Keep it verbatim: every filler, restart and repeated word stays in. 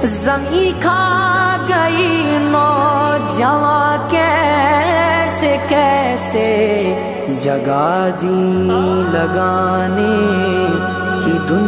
ज़मीं खा गई नौजवां कैसे कैसे जगा जी लगाने